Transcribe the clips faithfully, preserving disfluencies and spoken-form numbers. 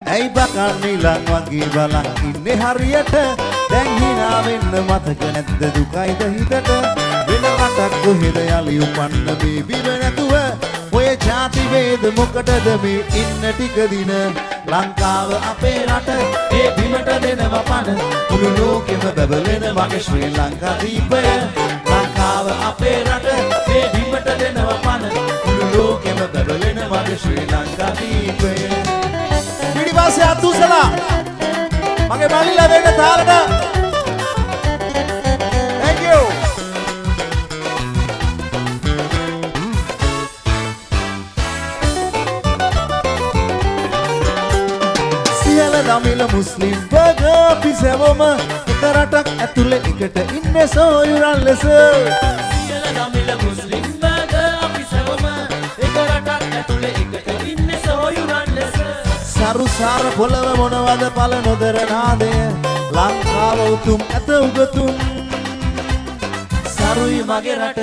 ඇයි බකන් නිලන් වගේ බලන් ඉන්නේ හරියට දැන් hina වෙන්න මතක නැද්ද දුකයිද හිතට වෙන රටක් කොහෙද යලි උපන්න මේ බිම නැතුව ඔය ජාති වේද මොකටද මේ ඉන්න ටික දින ලංකාව අපේ රට ඒ බිමට දෙනවා පණ මුළු ලෝකෙම බබලෙන මගේ ශ්‍රී ලංකා දීපය ලංකාව අපේ රට ඒ බිමට දෙනවා පණ මුළු ලෝකෙම බබලෙන මගේ ශ්‍රී ලංකා දීපය පිටිපස්සේ අතුසලා මගේ බල්ලිලා දෙන්න තාලට thank you සියල දමිළ මුස්ලිම් වග අපි සැවොම එක රටක් ඇතුලේ එකට ඉන්නේ සොයුරන් ලෙස සියල දමිළ මුස්ලිම් වග අපි සැවොම එක රටක් ඇතුලේ එකට ඉන්නේ සොයුරන් ලෙස සරු සාර පොළව මොනවද පල නොදර නාදය ලංකාව උතුම් ඇත උගතුන් සරුයි මගේ රට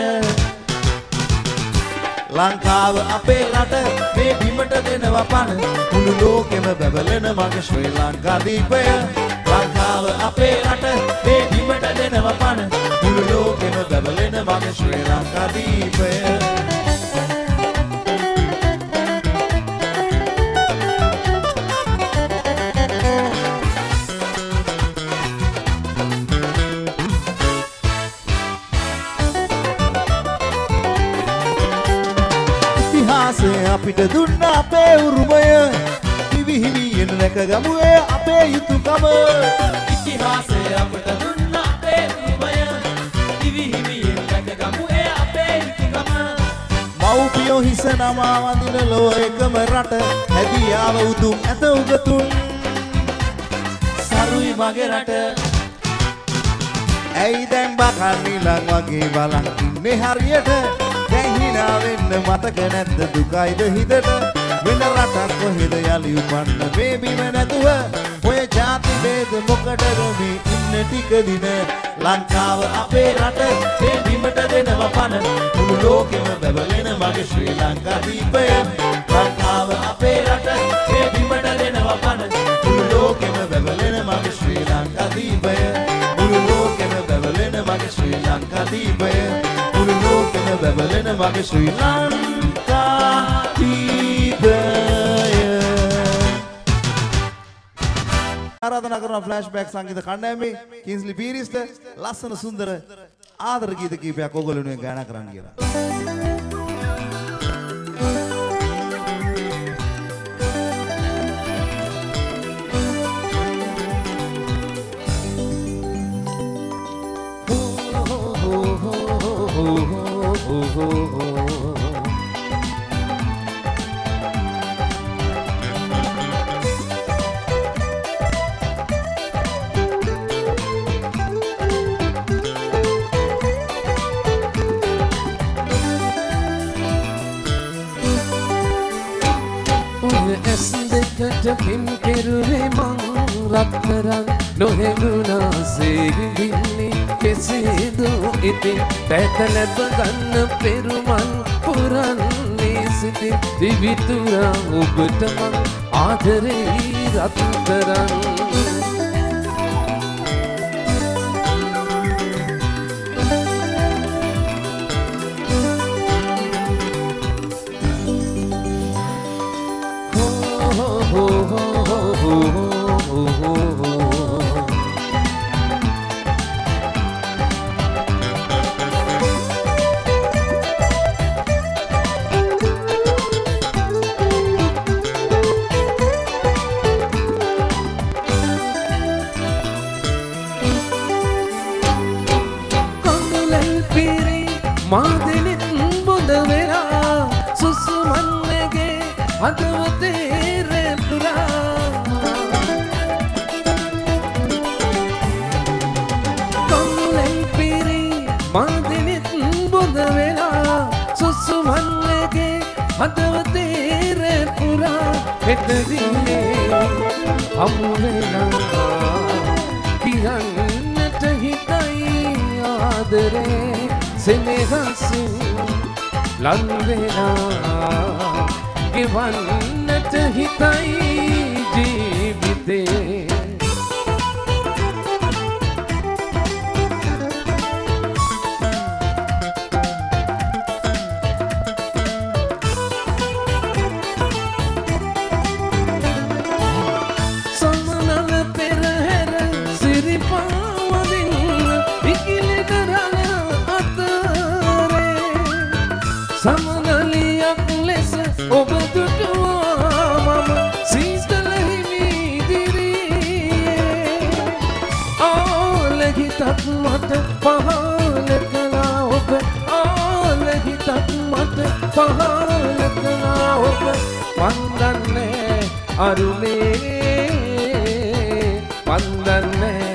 ලංකාව අපේ රට මේ බිමට දෙනවා පණ මුළු ලෝකෙම බබලෙන මගේ ශ්‍රී ලංකා දීපය ලංකාව අපේ රට මේ බිමට දෙනවා පණ මුළු ලෝකෙම බබලෙන මගේ ශ්‍රී ලංකා දීපය අපිට දුන්න අපේ උරුමය පිවිහිමියෙන් රැකගමු ඒ අපේ යුතුයකම ඉතිහාසය අපිට දුන්න අපේ උරුමය පිවිහිමියෙන් රැකගමු ඒ අපේ යුතුයකම මව්පියෝ හිස නමා වඳින ලෝ එකම රට හැදියාව උතුම් ඇත උගතුන් සරුයි මගේ රට ඇයි දැන් බකන් නිලන් වගේ බලන් ඉන්නේ හරියට දැන් hina වෙන්න මතක නැද්ද දුකයිද හිතට වෙන රටක් කොහෙද යලි උපන්න මේ බිම නැතුව ඔය ජාති වේද මොකටද මේ ඉන්න ටික දින ලංකාව අපේ රට මේ බිමට දෙනවා පණ මුළු ලෝකෙම බබලෙන මගේ ශ්‍රී ලංකා දීපය ලංකාව අපේ රට මේ බිමට දෙනවා පණ මුළු ලෝකෙම බබලෙන මගේ ශ්‍රී ලංකා දීපය මුළු ලෝකෙම බබලෙන මගේ ශ්‍රී ලංකා දීපය මුළු ලෝකෙම බබලෙන මගේ ශ්‍රී ලංකා දීපය ආරාධනා කරන ෆ්ලෑෂ්බැක් සංගීත කණ්ඩායමේ කින්ස්ලි පීරිස්ට ලස්සන සුන්දර ආදර ගීත කීපයක් ඔයගොල්ලෝ වෙනුවෙන් ගායනා කරන්න කියලා. පින් කෙරුවේ මං රත්තරන් නොහෙගුණාසේ වින්නේ කෙසේද ඉතින් පැතලැප ගන්න පෙරුමන් පුරන්නේ සිටින් දිවිතුරා ඔබට මං ආදරේ රත්තරන් මාදෙනින් බොඳ වෙලා සුසුමන්නගේ හදවතේ රැඳුලා කම්ලෙන් පිරි මාදෙනින් බොඳ වෙලා සුසුමන්නගේ හදවතේ රැඳුලා හෙතදිනේ හමු වෙලා කියන්නට හිතයි ආදරේ සෙනෙහසින් ලන්වෙලා ගෙවන්නට හිතයි ජී පහළ කළා ඔබ වන්දන්නේ අරුමේ වන්දන්නේ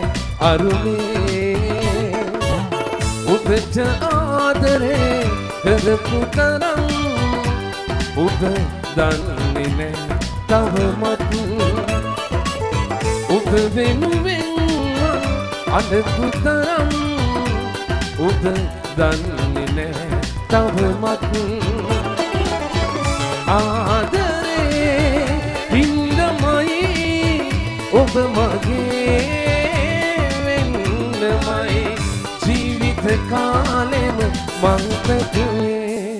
අරුමේ ඔබට ආදරේ කරපු තරම් ඔබ දන්නේ නෑ තවමත් ඔබ වෙනුවෙන් අඬපු තරම් ඔබ දන්නේ නෑ තවමත් ආදරේ හින්දමයි ඔබ මගේ වෙන්නමයි ජීවිත කාලෙම මං පැතුවේ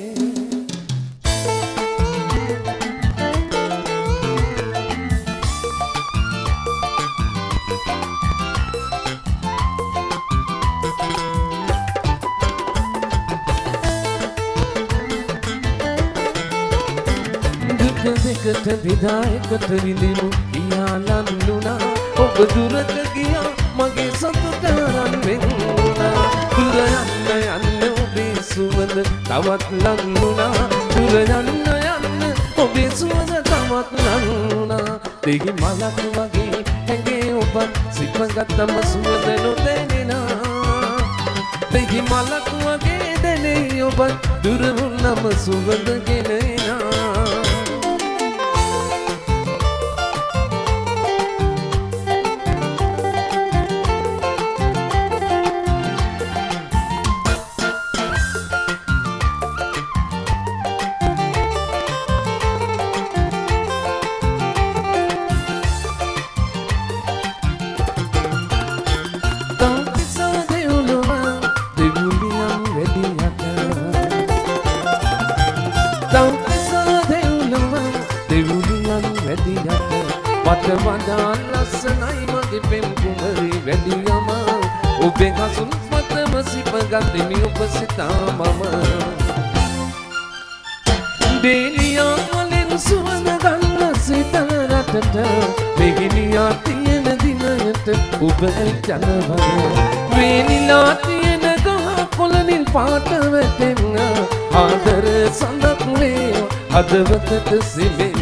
දෙකට විදායකට විඳිනු කියාලන් නුනා ඔබ දුරට ගියා මගේ සතුට රන් වෙන්නා දුර යන්න යන්න ඔබේ සුවඳ තවත් ලං නුනා දුර යන්න යන්න ඔබේ සුවඳ තවත් ලං නුනා දෙහි මලක් වගේ හැඟේ ඔබ සිපගත්තම සුවඳ නොදැනෙනා දෙහි මලක් වගේ දැනේ ඔබ දුර වුණම සුවඳ ගෙනෙනා වඩා ලස්සනයි මගේ පෙම් කුමරි වැඩියම ඔබේ හසුන් මතම සිපගත්ෙමි ඔබ සිතා මම දෙලියා වලින් සුවඳ ගන්න සිතන රටට මෙගිනියා තියෙන දිනයට ඔබ ජනවල වේනිලා තියෙන ගහ කොළනින් පාට වැටෙන්න ආදර සඳක් වේ හදවතට සිලෙන්න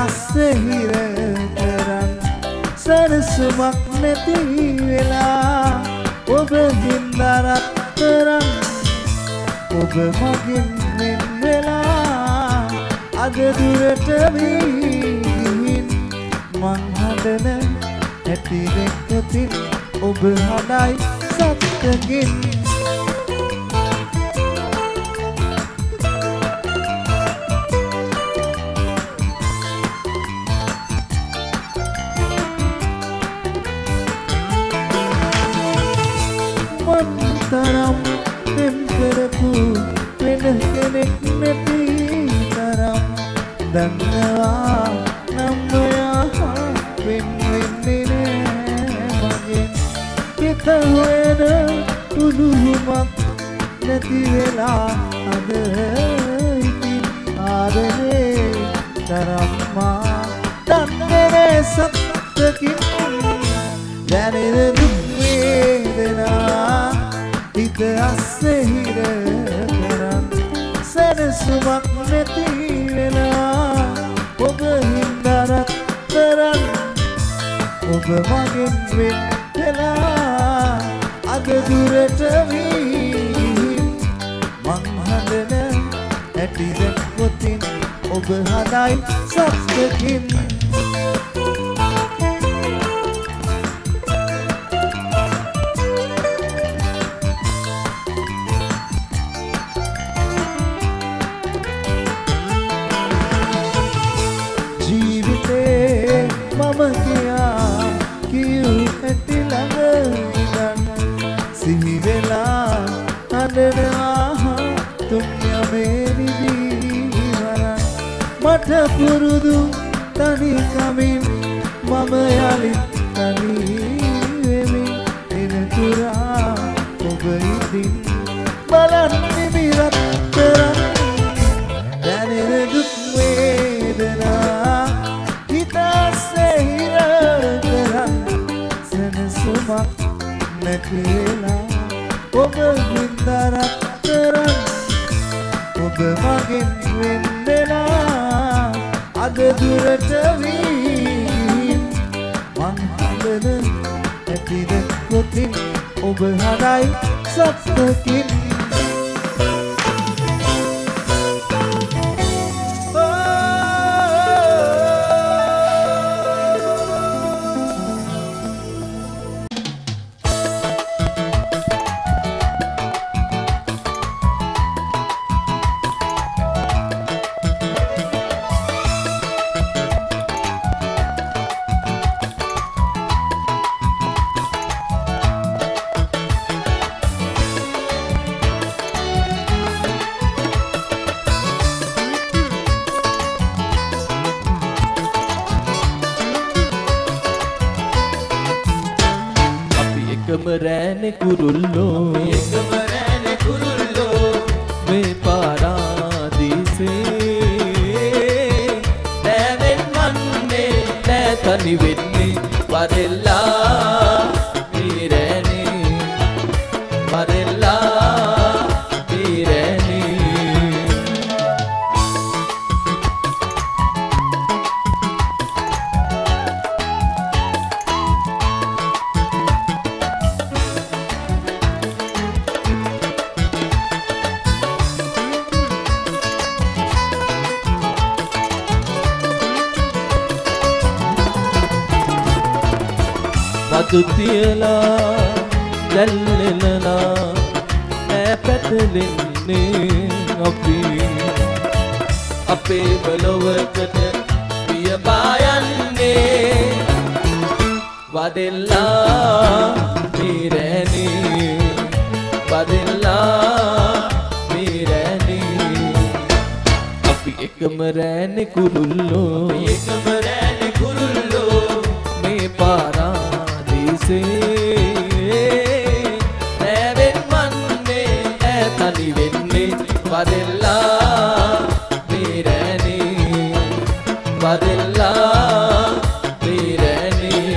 අස්සේ හිර කරන් සනසුමක් නැති වෙලා ඔබ හින්දා රත්තරන් ඔබ මගෙන් වෙන් වෙලා අද දුරට වීහින් මං හදන ඇති දෙක්කතින් ඔබ හදයි සත්තකින් තරම් දෙම් කරපු වෙන කෙනෙක් නැති තරම් දන්නවා නම් ඔයා වෙන් වෙන්නේ නෑ මගෙන් හිත හොයන උණුහුමක් නැති වෙලා අද ඉතින් ආදරේ තරම් මා දන්නේ සත්තකින් දැනෙන දුක් වේදනා හිත අස්සේ හිර කරන් සනසුමක් නැති වෙලා ඔබ හින්දා රත්තරන් ඔබ මගෙන් වෙන් වෙලා අද දුරට වී මං හදන ඇටි දැක්කොතින් ඔබ හදයි සත්තකින් මම කියා කියූ ඇති ළඟ ඉඳන් සිහි වෙලා අඬනවා තුන් යමේරිදී වරන් මට පුරුදු තනිකමින් මම යලි තනි වෙමින් එනතුරා ඔබ ඉදින් බලන්නේ මිරත්තරන් දැනෙන දුක් වේදනා නැතිලා ඔබ හින්දා රත්තරන් ඔබ මගෙන් වෙන් වෙලා අද දුරට වී මං හදන ඇති දැක්කොතින් ඔබ හදයි සත්තකින් රෑනේ කුරුල්ලෝ එකම රෑනේ කුරුල්ලෝ මේ පාරාදීසේ නැවෙන් වන්නේ නැ තනි වෙන්නේ වරෙල්ලා මේ රෑනේ වරෙල්ලා මේ රෑනේ වතු තියලා දැල්ලෙලලා ඈ පැටලෙන්නේ අපි අපේ බලවකට පිය පායන්නේ වදෙල්ලා මීරෑනේ වදෙල්ලා මීරෑනේ අපි එකම රෑනේ කුරුල්ලෝ එකම රෑනේ කුරුල්ලෝ මේ පාරා නැවෙන් වන්නේ ඇ තනි වෙන්නේ වදෙල්ලා මීරෑනේ වදෙල්ලා මීරෑනේ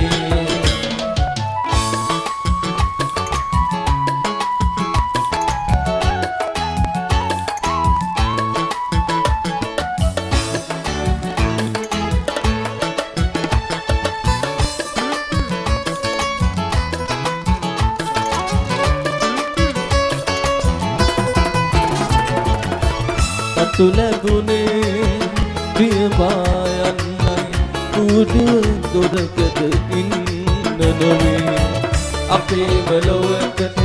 සතු ලැබුණේ පියපායන්නයි කුඩු දොරකද ඉන්න නොවේ අපේම ලොවකට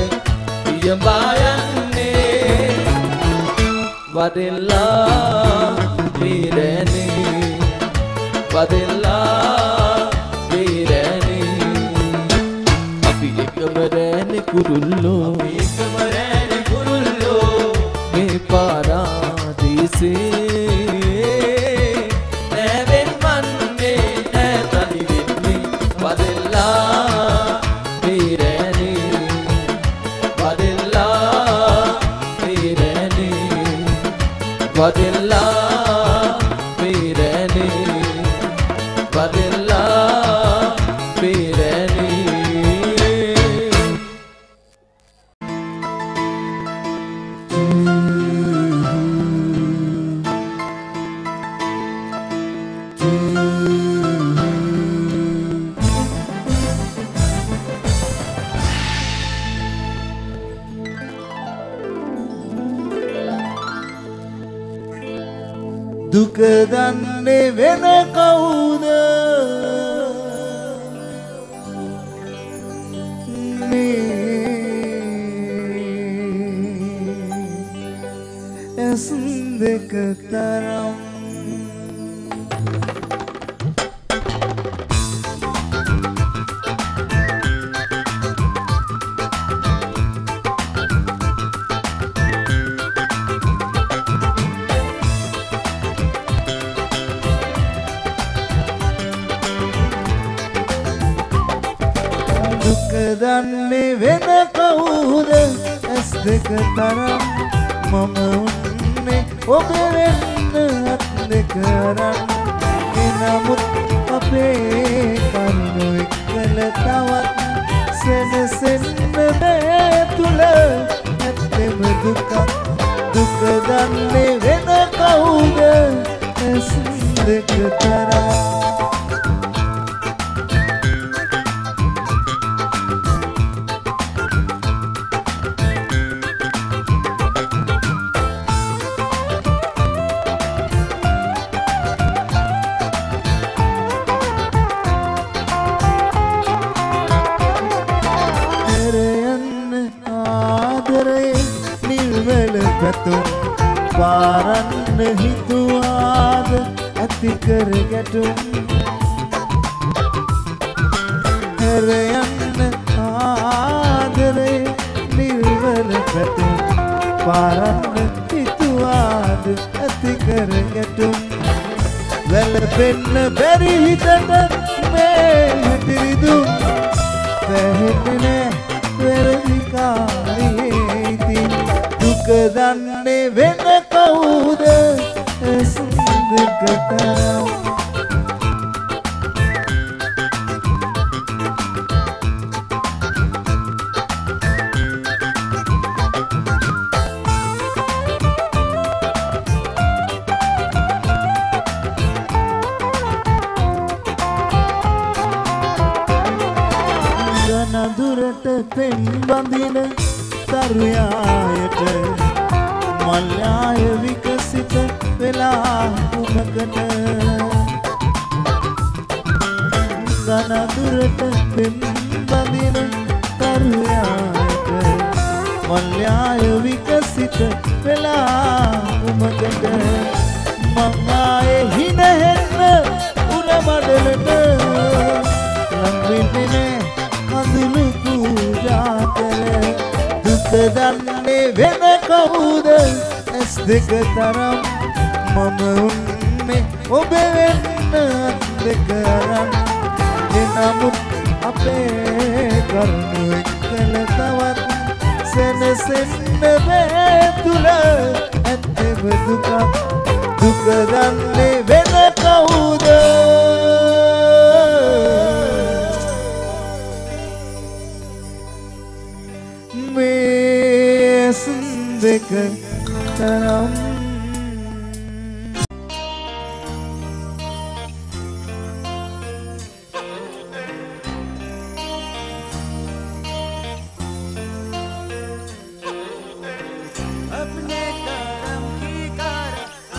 පියපායන්නේ වදෙල්ලා වීරනේ වදෙල්ලා වීරනේ අපි එකම රැනේ කුරුල්ලෝ එකම රැනේ කුරුල්ලෝ මේ පාරාදීසේ නැවෙන් වන්නේ නැතලි වෙන්නේ වදෙල්ලා වීරනේ වදෙල්ලා වීරනේ වදෙල්ලා වීරනේ වදෙල්ලා වීරනේ දුක දන්නේ වෙන කවුද මේ ඇස් දෙක තරම් දන්නේ වෙන කවුද ඇස් දෙක තරම් මම උන්නේ ඔබ වෙන්න අත් දෙක අරන් එනමුත් අපේ කරුණු එක්කල තවත් සෙනසෙන්න බෑ තුල ඇත්තෙම දුක දුක දන්නේ වෙන කවුද ඇස් දෙක තරම් පාරන්න හිතුවාද ඇති කර ගැටුම් හැර යන්න ආදරේ නිර්වල පැතුම් පාරන්න හිතුවාද ඇති කර ගැටුම් වැළපෙන්න බැරි හිතට මේ හැටිරිදුම් පැහැෙන්නේ නෑ වැරදිකාරියේ ඉතින් දුක දන්නේ වෙන කවුද ඇස් දෙක තරම් ගනදුරට පෙන් බඳින තරුයායට මල්යාය විකසිත වෙලා කුමකට ගනදුරට පෙන් බඳින තරුයායට මල්යාය විකසිත වෙලා කුමකට මං ආයේ හිනහෙන්න උර මඩලට ලංවෙන්නේ කඳුළු පූජා කළ දුක දන්නේ වෙන කවුද ඇස් දෙක තරම් මම උන්නේ ඔබ වෙන්න අත් දෙක අරන් එනමුත් අපේ කරුණු එක්කල තවත් සෙනසෙන්න බෑ තුල ඇත්තම දුක දුක දන්නේ වෙන කවුද දෙක තරම් अपने करम की कर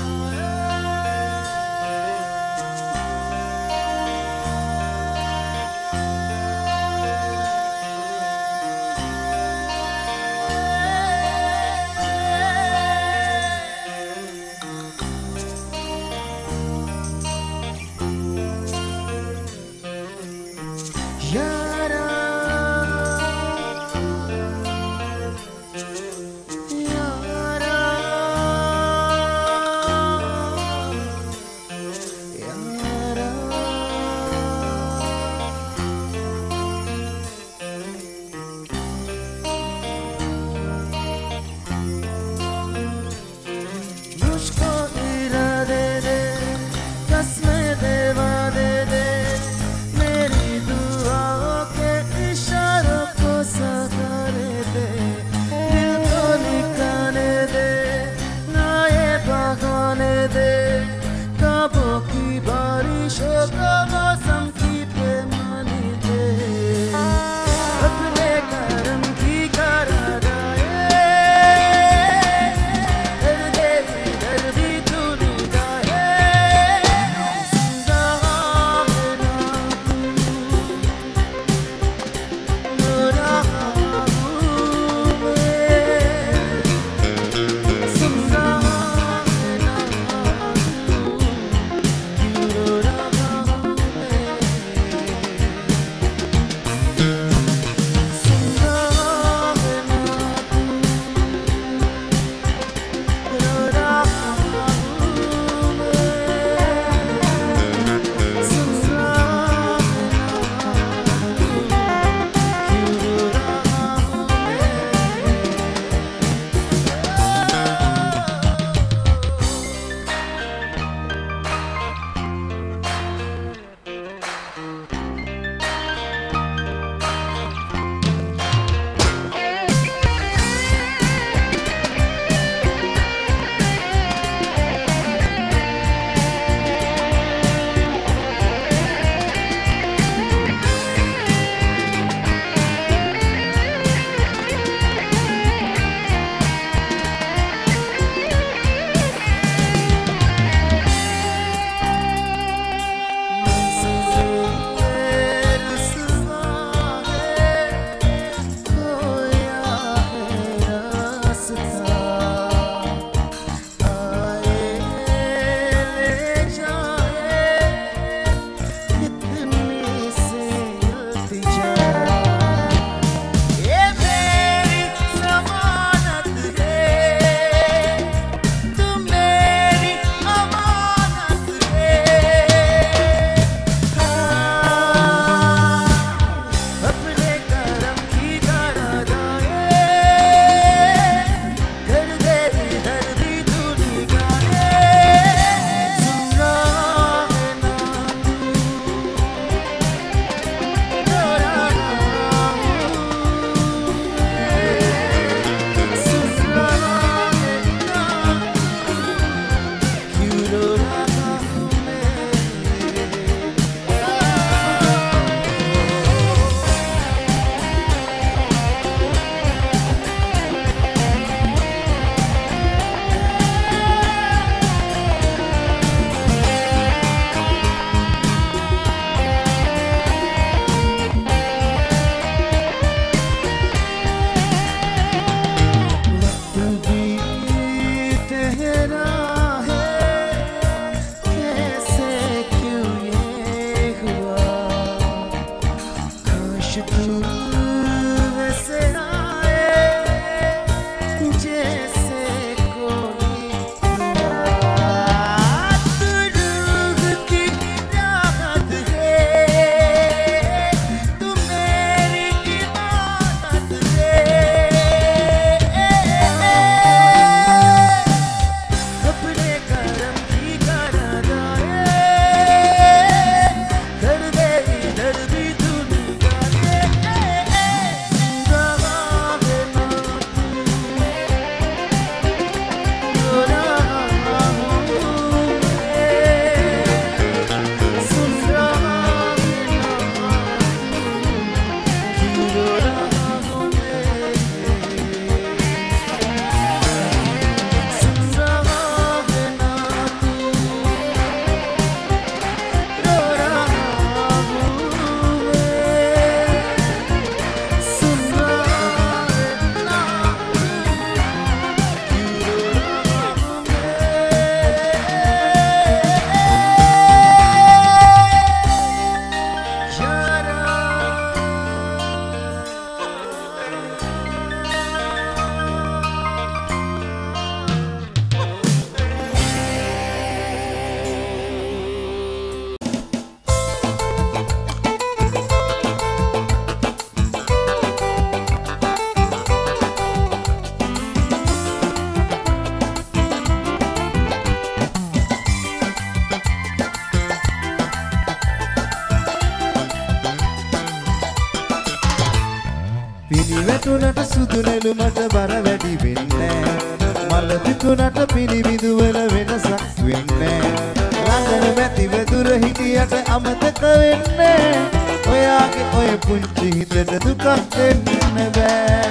සුදුනෙළුමට බර වැඩි වෙන්නේ මල පිතුනට පිළිවිදු වල වෙනසක් වෙන්නේ ළඟන මැති වෙදුර හිටියට අමතක වෙන්නේ ඔයාගේ ඔය පුංචි හිතට දුකක් දෙන්න බෑ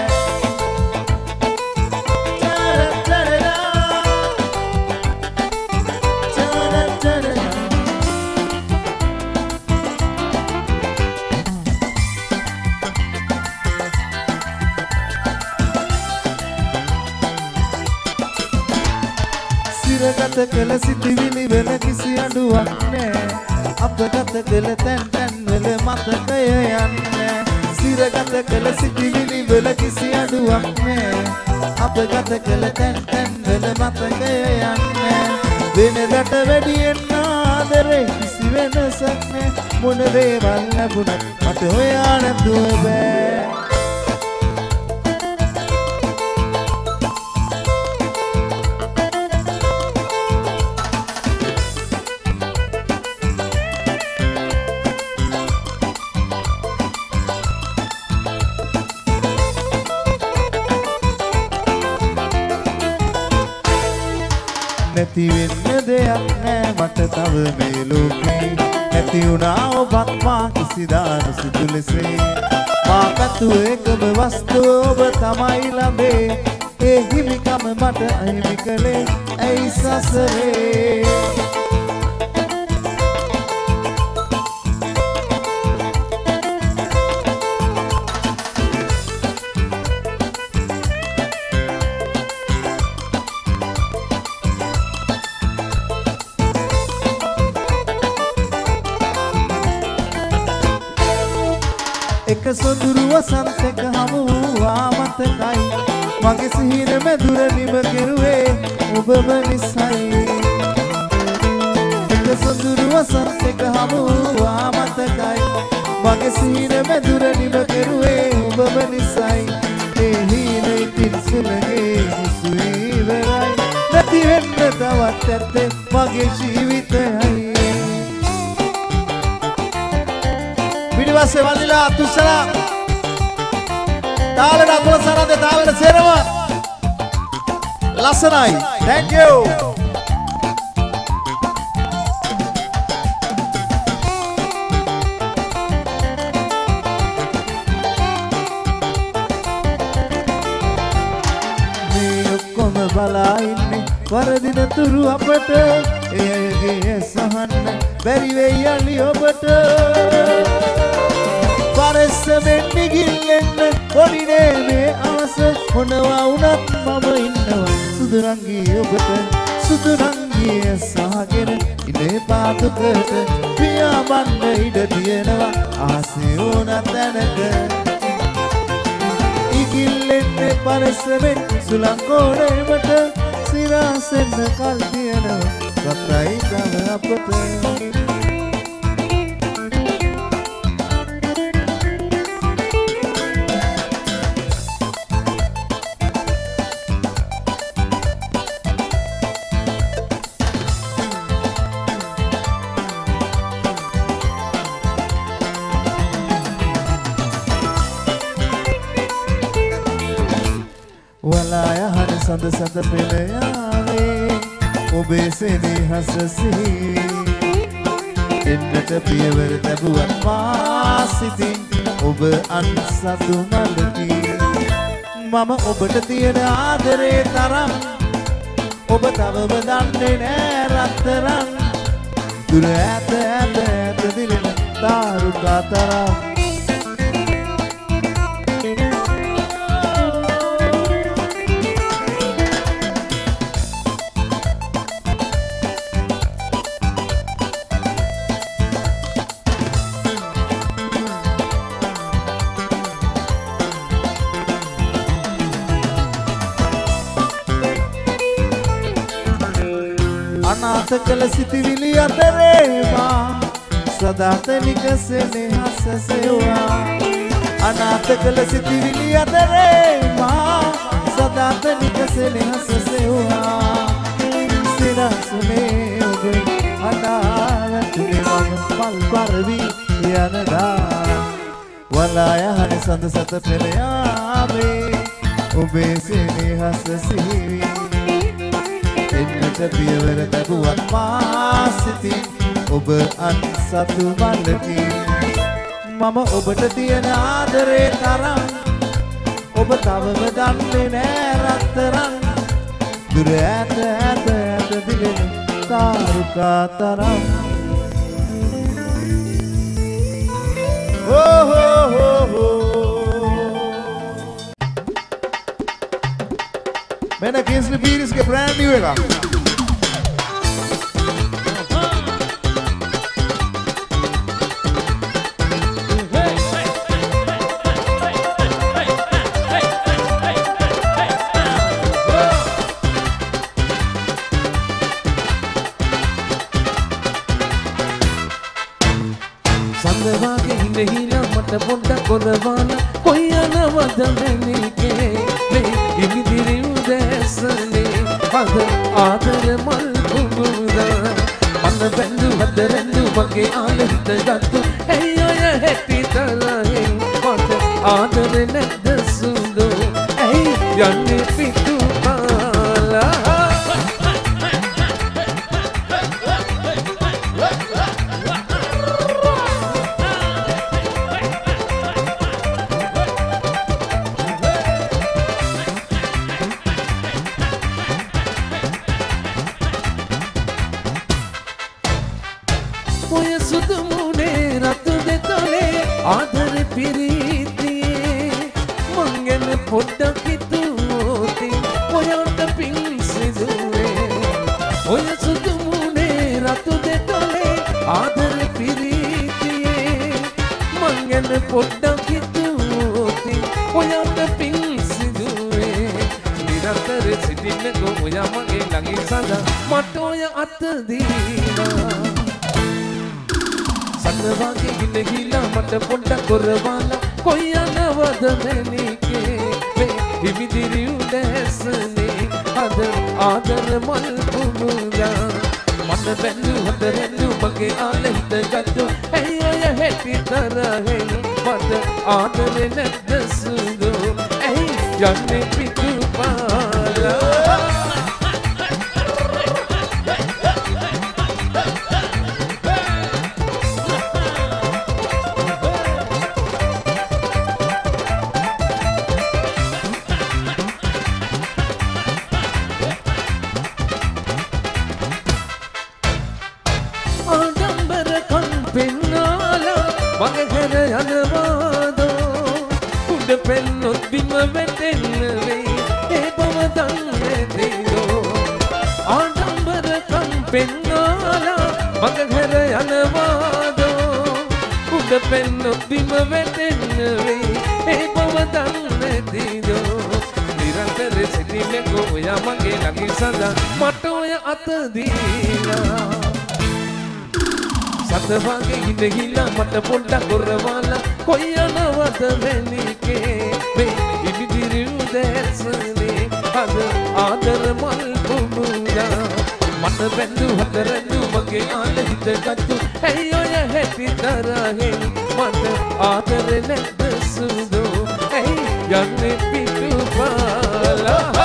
ගත කළ සිටිවිලි වල කිසි අඩුවක් නෑ අප ගත කළ තැන් තැන් වල මතකය යන්නේ සිරගත කළ සිටිවිලි වල කිසි අඩුවක් නෑ අප ගත කළ තැන් තැන් වල මතකය යන්නේ වෙනදට වැඩියෙන් ආදරේ කිසි වෙනසක් නෑ මොන දේවල් ලැබුණත් මට හොයා නැතුව බෑ නැති වෙන්න දෙයක් නෑ මට තව මේ ලෝකේ නැති වුණා ඔබත් මා කිසිදා නොසිතු ලෙසේ මා පැතුව එකම වස්තුව ඔබ තමයි ළඹේ ඒ හිමිකම මට අහිමි කළේ ඇයි සසරේ එක සොඳුරු වසන්තක හමු වූවා මතකයි මගේ සිහින මැදුර නිම කෙරුවේ ඔබම නිසයි එක සොඳුරු වසන්තක හමු වූවා මතකයි මගේ සිහින මැදුර නිම කෙරුවේ ඔබම නිසයි ඒ හීන ඉතින් සුළගේ මුසු ඉවරයි නැති වෙන්න තවත් ඇත්තේ මගේ ජීවිතයයි පිටිපස්සේ වල්ලිලා තුස්සලා තාලෙට අතුල සරන්දේ තාලෙට සේරම ලස්සනයි thank you මේ ඔක්කොම බලා ඉන්නේ වරදින තුරු අපට එයගේ සහන්න බැරි වෙයි යලි ඔබට පරස්සමෙන් නිගිල්ලෙන්න පොඩිනේ මේ ආස මොනවා වුණත් මම ඉන්නවා සුදුරංගී ඔබට සුදුරංගිය සහගෙන ඉනේ පාතුකට පියාඹන්න ඉඩ තියෙනවා ආසේ ඕන තැනක ඉගිල්ලෙන්න පරස්සමෙන් සුලංකෝණයමට සිරාසෙන්න කල් තියෙනවා රත්යි තව අපට සඳ සඳ පෙළ යාවේ ඔබේ සෙනෙහස සිහි එන්නට පියවර ලැබුවත් මා සිතින් ඔබ අන්සතු මලකි මම ඔබට තියෙන ආදරේ තරම් ඔබ තවම දන්නේ නෑ රත්තරන් දුර ඈත ඈත ඈත දිලෙන තාරුකා තරම් අනාථ කළ සිටිවිලි අතරේ මා සදාතනික සෙනෙහස සෙව්වා අනාථ කළ සිටිවිලි අතරේ මා සදාතනික සෙනෙහස සෙව්වා සිරසුනේ ඔබේ අනාවතුනේ මම පල් පරවි යනදා වලා යහන සඳ සත පෙළ යාවේ ඔබේ සෙනෙහස සිහිවි එන්නට පියවර තැබුවත් මා සිතින් ඔබ අන්සතු වන්නකි මම ඔබට තියෙන ආදරේ තරම් ඔබ තවම දන්නේ නෑ රත්තරන් දුර ඈත ඈත ඈත දිලෙන තාරුකා තරම් Oh, oh, oh, oh. Man, I can't sleep. This is brand new. පොඩ්ඩක් කොරවන කොයි යනවද මෙනිකේ මේ ඉමිදිරි උදැසනේ අද ආදර මල් කුඹුරා මන බැඳු හදරෙන්දු මගේ ආලහිත ගත්තු ඇයි ඔය හැටි තරහින් මට ආදර නැද්ද සුදු ඇයි යන්නේ පිටු පාලා ආදර පිරීතියේ මංගෙන පොඩ්ඩක් හිතුවොති ඔයාට පින් සිදුවේ ඔය සුදු මුනේ රතු දෙතොලේ ආදර පිරීතියේ මංගෙන පොඩ්ඩක් හිතුවොති ඔයාට පින් සිදුවේ නිරන්තර සිටින්නකෝ ඔයා මගේ ළඟින් සදා මට ඔය අත දීලා සන්නවාගේ ගිනහිලා මට පොඩ්ඩක් කොරවලා කොයි යනවද මෙනිකේ මේ හිමිදිරි උදැසනේ අද ආදර මල් කුඹුරා මන බැඳු හදරෙන්දු මගේ ආලහිත ගත්තු ඇයි ඔය හැටි තරහෙන් මට ආදරේ නැද්ද සුදු ඇයි යන්නේ පිටු පාලා පෙන්නොත් බිම වැටෙන්න වෙයි ඒ බව දන්නේ දෙයෝ ආඩම්බරකම් පෙන්නාලා මග හැර යනවාදෝ උඩ පෙන්නොත් බිම වැටෙන්න වෙයි ඒ බව දන්නේ දෙයෝ නිරන්තර සිටින්නකෝ ඔයා මගේ ළඟින් සදා මට ඔය අත දීලා සතවාගේ හිඳහිලා මට පොඩ්ඩක් කොරවලා කොයි යනවද මෙනිකේ මේ ඉමිදිරි උදැසනේ අද ආදර මල් කුඹුරා මට බැඳු හදරෙන්දු මගේ ආලහිත ගත්තු ඇයි ඔය හැටි තරහින් මට ආදර නැද්ද සුදු ඇයි යන්නේ පිටු පාලා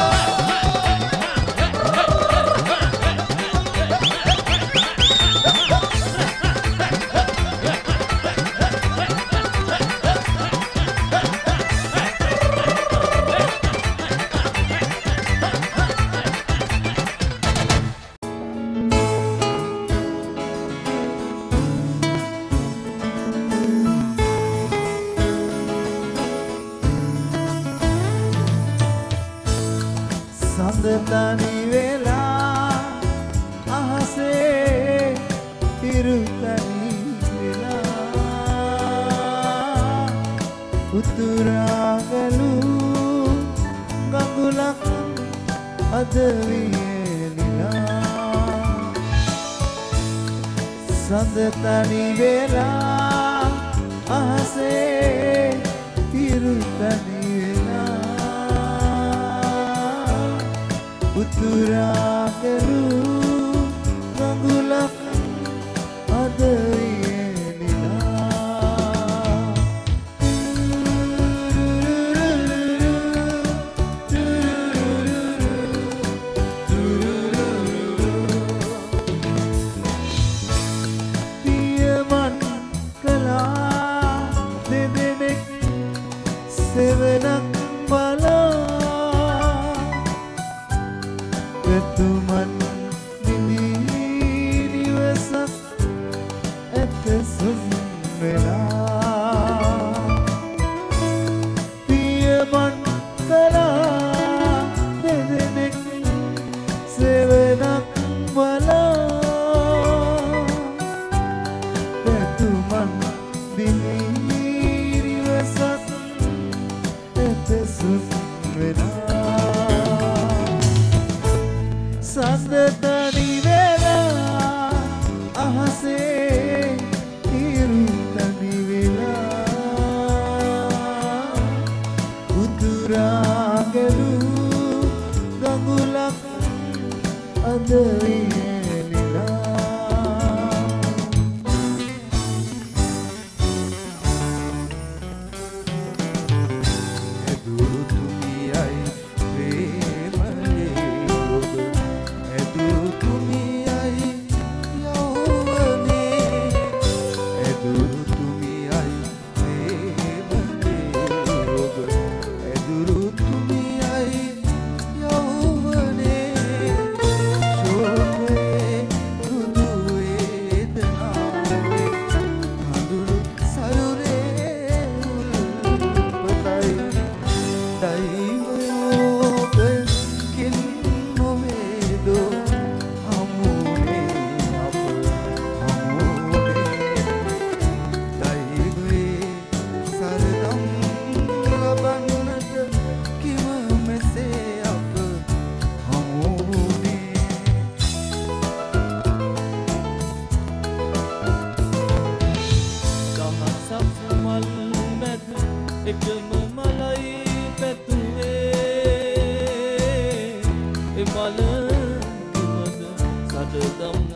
තනි වෙලා අහසේ ඉරු තනි වෙලා උතුරාගලු ගඟුලක් අද වියලිලා සඳ තනි වෙලා අහසේ ඉරු තනි උතුරාගලු ගඟුලක් අද වියලිලා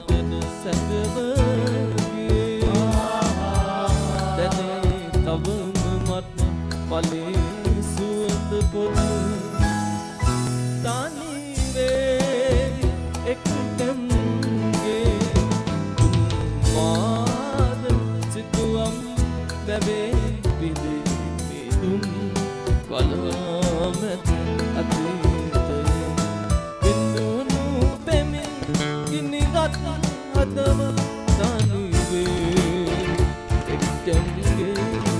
වෙන සැඟවගේ දැනේ තවම මට මලේ සුවඳ පොත තනිවේ එක්තැන්ගේ මාද සිතුවම් දැවේ පිදේ පිදුම් කලමැත් අතීතය බින්දුනු පෙමින් ගිනිගත් හදව තනිවේ එක්තැන්ගේ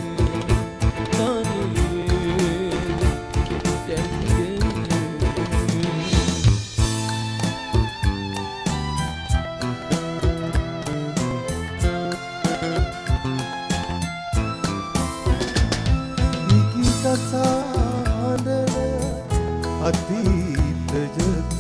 අතීත ජත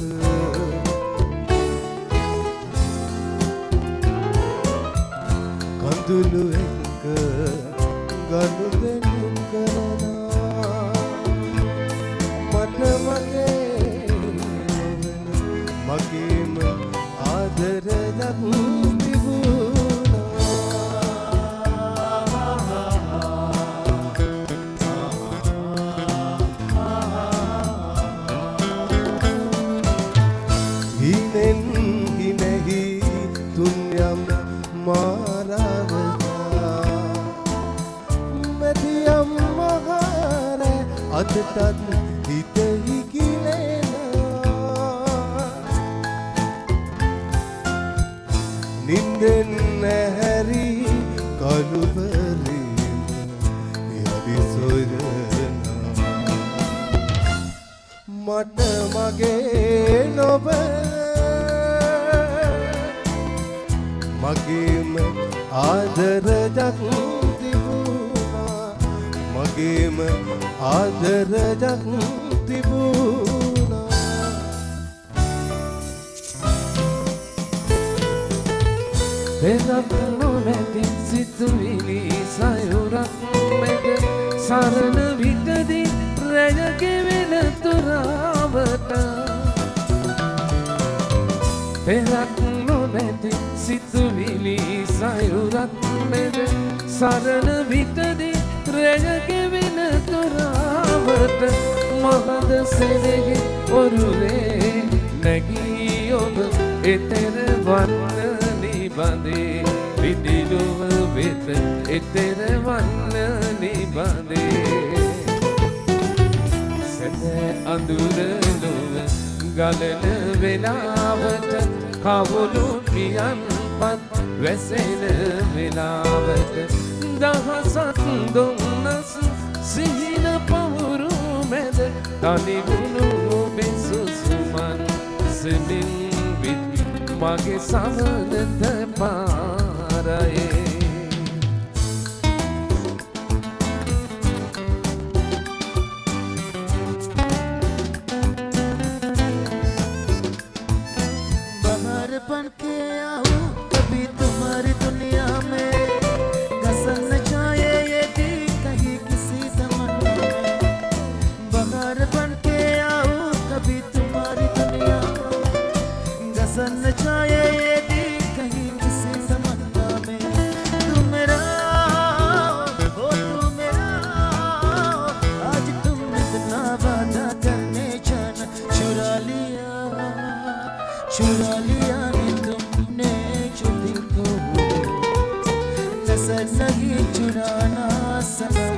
කඳුළු එක්ක ගනුදෙනු කරනා මට මගේ නොවන මගේම ආදරයක් අදටත් හිතෙහි කිලෙනවා නින්දෙන් නැහැරි කළුවරේම යදි සොයනවා මට මගේ නොබ මගේම ආදරයක් තිබුණා මගේම ආදරයක් තිබුණා පෙරක් නොමැති සිතුවිලි සයුරක් මැද සරණ විටදී රැය ගෙවෙන තුරාවට පෙරක් නොමැති සිතුවිලි සයුරක් මැද සරණ විටදී රැය ගෙවෙන තුරාවට මහද සෙනෙහි ඔරුවේ නැගී ඔබ එතෙර වන්න නිබඳේ විදිලුව වෙත එතෙර වන්න නිබඳේ සැතැ අඳුර ලොව ගලන වෙලාවට කවුළු පියන්පත් වැසෙන වෙලාවට දහසක් දුන්නස් සිහින පවුරු මැද තනිවුණු ඔබේ සුසුමන් සෙමින් විත් මගේ සමනත පාරයේ बाहर बन के आऊं कभी तुम्हारी दुनिया में घसन जाए ये दिल कहीं किसी तमन्ना में बाहर बन के आऊं कभी तुम्हारी दुनिया में घसन जाए ये दिल कहीं किसी तमन्ना में तू मेरा हो तू मेरा आज तुमने इतना वादा करने जाना चुरा लिया चुरा लिया ने तुमने जो दिल को नजर नहीं चुराना सनम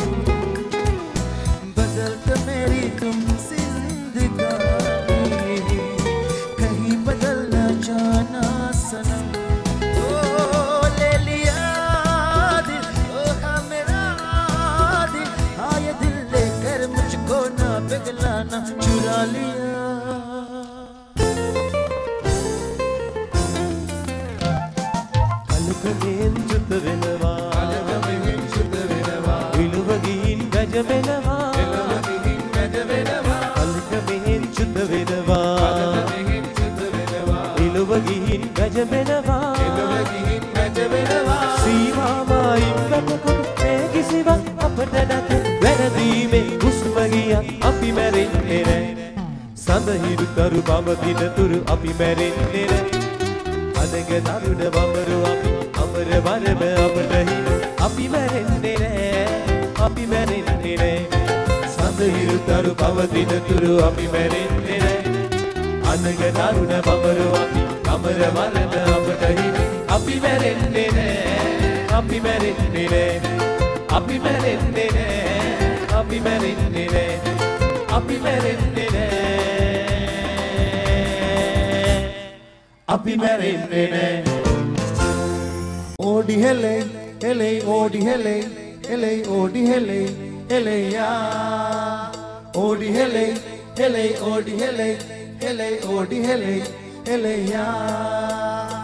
बदल कर मेरी तुम जिंदगानी कहीं बदल न जाना सनम ओ ले लिया दिल ओ हाँ मेरा दिल हाँ ये दिल लेकर मुझको ना पिघलाना चुरा लिया අලකමින් චුත වෙනවා අලකමින් චුත වෙනවා ඉලුව ගිහින් ගජ වෙනවා ඉලුව ගිහින් ගජ වෙනවා අලකමින් චුත වෙනවා අලකමින් චුත වෙනවා ඉලුව ගිහින් ගජ වෙනවා ඉලුව ගිහින් ගජ වෙනවා සීමාමයි ගතකොට මේ කිසිවක් අපට නැත වැරදීමේ හුස්ම ගියත් අපි මැරෙන්නේ නැහැ සඳහිරු කරු බව දින තුරු අපි මැරෙන්නේ නැහැ අනග දරුණ බඹරු අපි අමර වරම අපට හිමි අපි මැරෙන්නේ නෑ අපි මැරෙන්නේ නෑ සඳහිරු තරු පවතින තුරු අපි මැරෙන්නේ නෑ අනග දරුණ බඹරු අපි අමර වරම අපට හිමි අපි මැරෙන්නේ නෑ අපි මැරෙන්නේ නෑ අපි මැරෙන්නේ නෑ අපි මැරෙන්නේ නෑ අපි මැරෙන්නේ නෑ අපි මැරෙන්නේ නෑ ඕඩි හෙලේ හෙලේ ඕඩි හෙලේ හෙලේ ඕඩි හෙලේ හෙලේයා ඕඩි හෙලේ හෙලේ ඕඩි හෙලේ හෙලේ ඕඩි හෙලේ හෙලේයා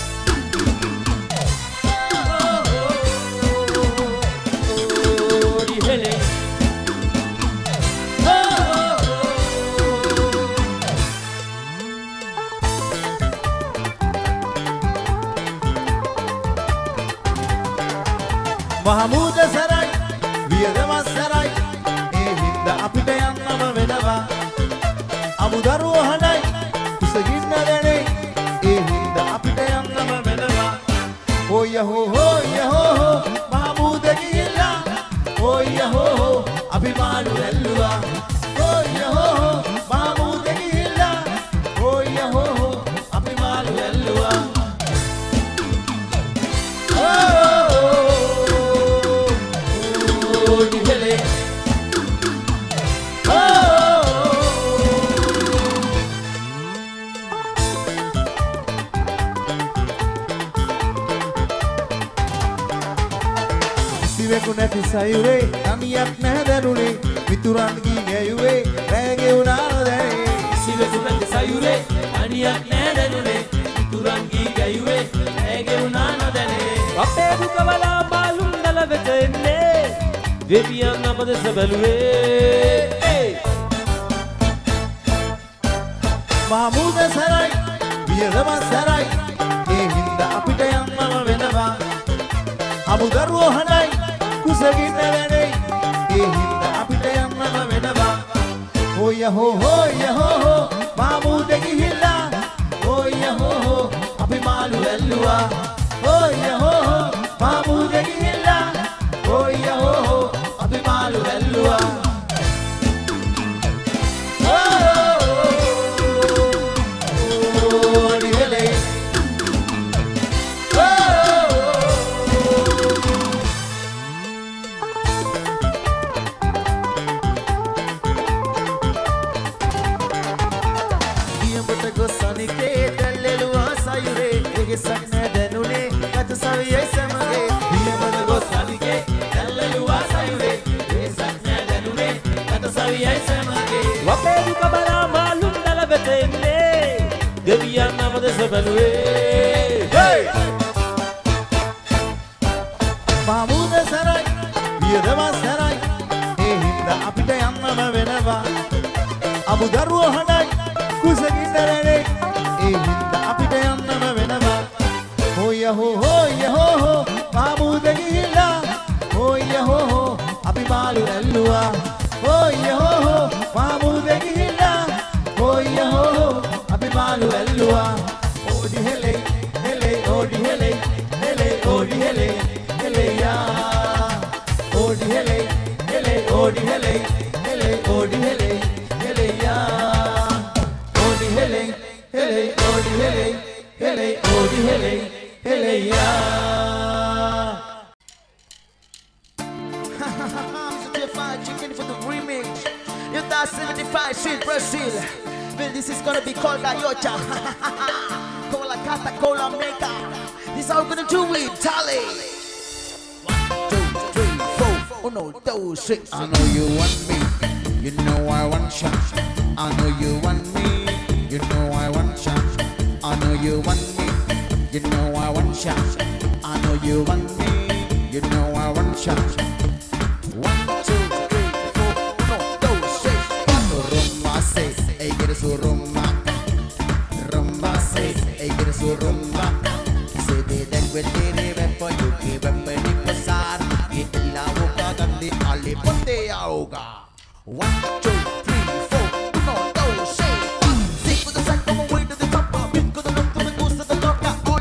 මහමුද සරයි වියදමස් සරයි ඒ හින්දා අපිට යන්නම වෙනවා අමුදරුවෝ හඬයි ඉසගින්න දැනේ ඒ හින්දා අපිට යන්නම වෙනවා හොය හෝ හොය හෝ හෝ මහමුද ගිහිල්ලා හොය හෝ හෝ අපි මාළු ඇල්ලුවා හොය හෝ හෝ මහමුද ගිහිල්ලා හොය හෝ හෝ අපි මාළු ඇල්ලුවා නැති සයුරේ තනියක් නැහැ දැනුනේ මිතුරන් ගී ගැයුවේ රැගේ උනා නොදැනේ සිවසු නැති සයුරේ තනියක් නැහැ දැනුනේ මිතුරන් ගී ගැයුවේ රැගේ උනා නොදැනේ අපේ දුකවලා බාලුන් දල වෙත එන්නේ දෙවියන් අපදෙස බැලුවේ මහමුද සරයි වියදමස් සරයි ඒ හින්දා අපිට යන්නම වෙනවා අමුදරුවෝ හඬයි කුසගින්න දැනේ ඒ හින්දා අපිට යන්නම වෙනවා හොය හෝ හොය හෝ හෝ මහමුද ගිහිල්ලා හොය හෝ හෝ අපි මාළු ඇල්ලුවා හොය හෝ හෝ මහමුද ගිහිල්ලා හොය හෝ හෝ අපි මාළු ඇල්ලුවා දෙවියන් අපදෙස බැලුවේ මහමුද සරයි වියදමස් සරයි ඒ හින්දා අපිට යන්නම වෙනවා අමුදරුවෝ හඬයි කුසගින්න දැනේ ඒ හින්දා අපිට යන්නම වෙනවා හොය හෝ හොය හෝ හෝ මහමුද ගිහිල්ලා හොය හෝ හෝ අපි මාළු ඇල්ලුවා හොය හෝ හෝ මහමුද ගිහිල්ලා හොය හෝ හෝ අපි මාළු ඇල්ලුවා ඕඩි හෙලේ හෙලේ ඕඩි හෙලේ හෙලේ ඕඩි හෙලේ හෙලේයා ඕඩි හෙලේ හෙලේ ඕඩි හෙලේ හෙලේ ඕඩි හෙලේ හෙලේයා ඕඩි හෙලේ හෙලේ ඕඩි හෙලේ හෙලේ ඕඩි හෙලේ හෙලේයා Chicken for the remix. You thought seventy-five Street Brazil. Well, this is gonna be called Gayocha. Cola Cata, Cola Mega. This is how we're gonna do it, Tally. One, two, three, four. Oh no, two, six. I know you want me, you know I want shot. I know you want me, you know I want shot. I know you want me, you know I want shot. I know you want me, you know I want shot. One, two, three, four. Oh no, two, six. Rumba says, hey, get us a rumba. Rumba says, hey, get us a rumba. Say they then will get it for you, give up any pasar. Get la boca, gandhi, ali, ponte ahoga. One, two, three, four. No, two, six. Six with the sun, come away to the top. Pick with the look to the goose to the top. All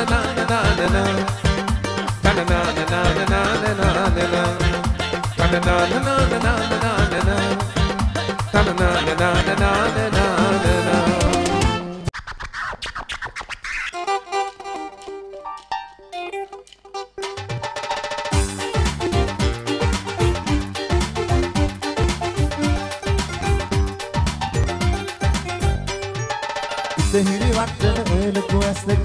Sehiri wattana oela kuasnek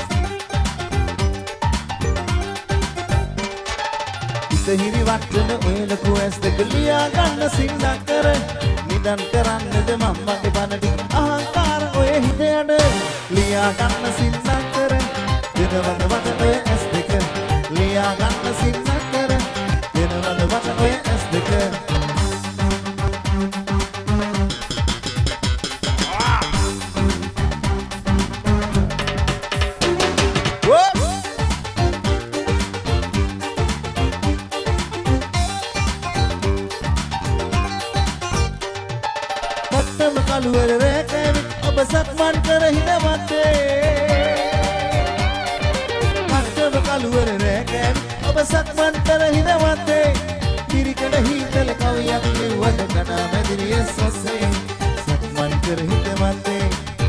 Sehiri wattana oela kuasnek liya ganna sinna kar nidan karannද mammage banadi ahankar oye hideyada liya ganna sinna kar dinawada wata oye s two liya ganna sinna kar dinawada wata oye s two Kaluwar rekami oba sakman kara hidawate Mattam kaluwar rekami oba sakman kara hidawate Dirikada hidal kawiyak liwad kana mediriya sose sakman kara hidawate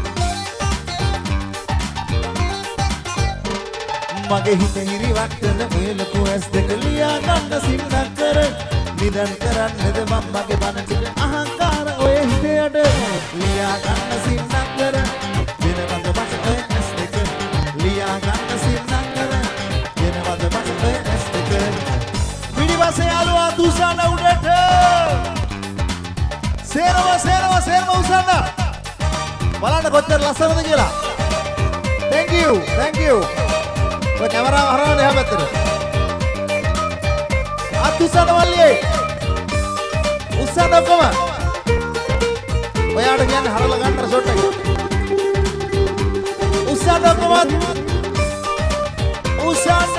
Mage hita hiri wattana oelaku as deka liya ganna sinna kara nidan karannද mammage banati ahankara oye hideyada liya ganna sinna kara dinawada wata oye s two liya ganna sinna kara dinawada wata oye s two පිටිපස්සේ යාළුවා දුසන්න උඩට සේරම සේරම සේරම උසන්න බලන්න කොච්චර ලස්සනද කියලා thank you thank you ඔය කැමරාව හරවන්න එහා පැත්තට අත් උසන්න වල්ලියේ උසන්න ඔක්කොම ඔයාට කියන්නේ හරවලා ගන්න ෂොට් එක උසන්න ඔක්කොම උසන්න